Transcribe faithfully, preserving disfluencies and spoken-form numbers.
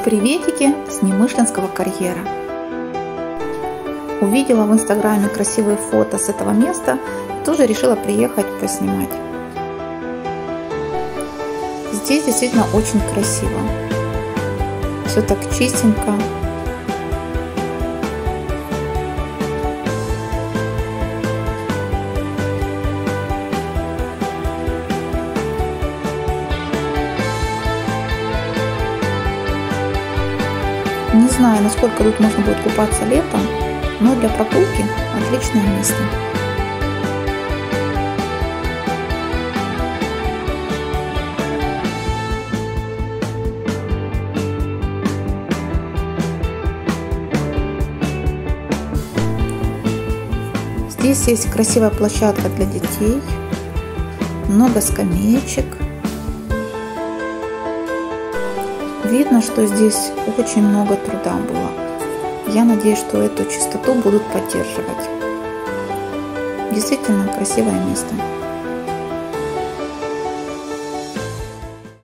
Приветики с Немышленского карьера. Увидела в инстаграме красивые фото с этого места, тоже решила приехать поснимать. Здесь действительно очень красиво. Все так чистенько. Не знаю, насколько тут можно будет купаться летом, но для прогулки отличное место. Здесь есть красивая площадка для детей, много скамеечек. Видно, что здесь очень много труда было. Я надеюсь, что эту чистоту будут поддерживать. Действительно красивое место.